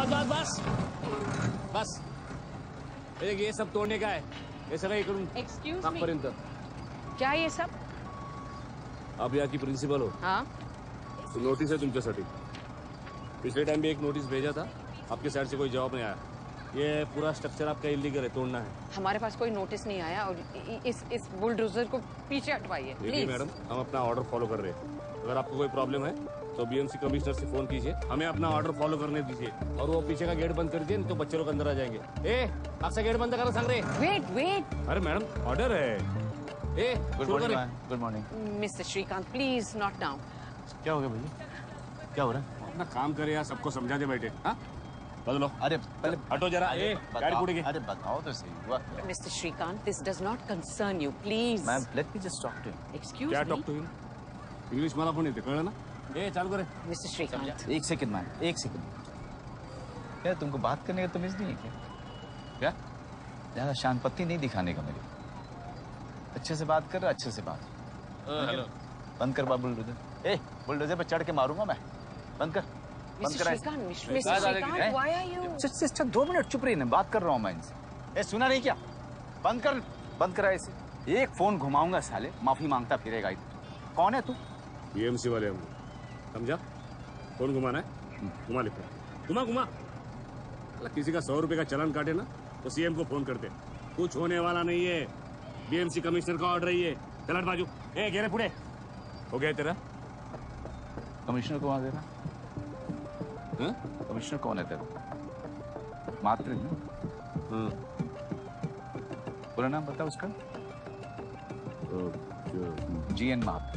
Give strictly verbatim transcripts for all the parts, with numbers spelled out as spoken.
बस बस बस एक ये सब तोड़ने का है. हे सगळं इकडून टाकपर्यंत. क्या ये सब? आप यहाँ की प्रिंसिपल हो. हाँ. तो नोटिस है तुमच्यासाठी. पिछले टाइम भी एक नोटिस भेजा था, आपके साइड से कोई जवाब नहीं आया. ये पूरा स्ट्रक्चर आपका इलीगल है, तोड़ना है. हमारे पास कोई नोटिस नहीं आया और इस इस बुलडोजर को पीछे हटवाइए प्लीज. मैडम, हम अपना ऑर्डर फॉलो कर रहे हैं. अगर आपको कोई प्रॉब्लम है तो बीएमसी कमिश्नर से फोन कीजिए. हमें अपना ऑर्डर फॉलो करने दीजिए और वो पीछे का गेट बंद कर दीजिए, नहीं तो बच्चे लोग अंदर आ जाएंगे. ए, आपसे गेट बंद करो सांग रहे. Wait wait. अरे मैडम, ऑर्डर है. ए, good morning. Good morning mister Shrikant, please not now. क्या हो गया भैया? क्या हो रहा है? अपना काम करे यार, सबको समझा दे बैठे. हाँ, बदलो. अरे पहले हटो जरा. ए, गाड़ी फूटेगी. अरे बताओ तो सही हुआ. Mister Shrikant, this does not concern you, please. Ma'am, let me just talk to him. Excuse क्या me. Talk to him? English मला पण येते, कळलं ना? ए, चालू करे. मिस्टर श्रीकांत, एक सेकंड मैम, एक सेकंड. क्या तुमको बात करने का तमीज नहीं है क्या? क्या ज्यादा शानपत्ती नहीं दिखाने का मेरे. अच्छे से बात कर रहा, अच्छे से बात. हेलो. बंद कर बा बुलडोजर. ए, बुलडोजर पे चढ़ के मारूंगा मैं. बंद कर. बंद कर. Mister Shrikant, why are you? Sister, दो मिनट चुप रही. बात कर रहा हूँ मैं इनसे. ए, सुना नहीं क्या? बंद कर. बंद करा इसे. एक फोन घुमाऊंगा साले, माफी मांगता फिरेगा इधर. कौन है तू? बीएमसी वाले हम. समझा? फोन घुमाना है, घुमा ले. घुमा घुमा. किसी का सौ रुपए का चलान काटे ना तो सीएम को फोन करते. कुछ होने वाला नहीं है. बीएमसी कमिश्नर का ऑर्डर है. चल हट बाजू. ए, घेरे पुढे. हो गया तेरा? कमिश्नर को वहां देना. कमिश्नर कौन है तेरा? मात्र. हाँ. पूरा नाम बता उसका. जी एन मात्र.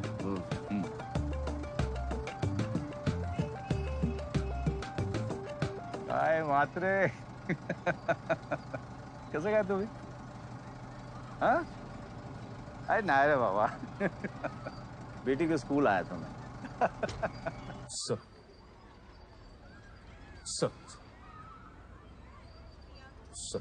हाय मात्रे. कैसे गया तू भी? हाँ? अरे ना रे बाबा. बेटी के स्कूल आया था मैं. Sir sir sir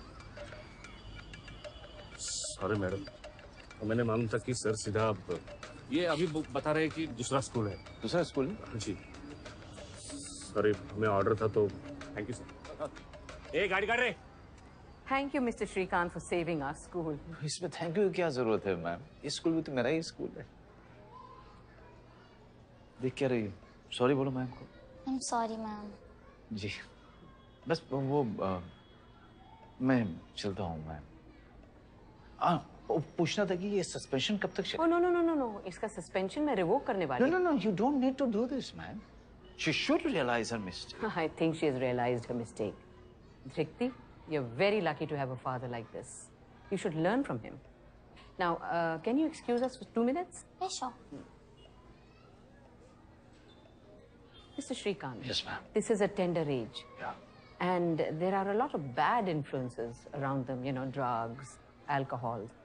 sorry madam, मैंने मालूम था कि सर सीधा ये अभी बता रहे हैं कि दूसरा स्कूल है. दूसरा स्कूल है? जी सॉरी, हमें ऑर्डर था तो थैंक यू सर. ए, गाड़ी काट रहे. Thank you mister Shrikant for saving our school. इसमें थैंक यू की क्या जरूरत है मैम? इस स्कूल भी तो मेरा ही स्कूल है. देख क्या रही. सॉरी बोलो मैम को. I am sorry ma'am. जी बस वो आ, मैं चलता हूँ मैम. पूछना था कि ये सस्पेंशन कब तक. No no no no no, इसका सस्पेंशन मैं रिवोक करने वाली. No no no, you don't need to do this ma'am. She should realise her mistake. I think she has realised her mistake. Dhriti, you're very lucky to have a father like this. You should learn from him. Now, uh, can you excuse us for two minutes? Yes, sure. Mister Shrikant. Yes, ma'am. This is a tender age. Yeah. And there are a lot of bad influences around them, you know, drugs, alcohol.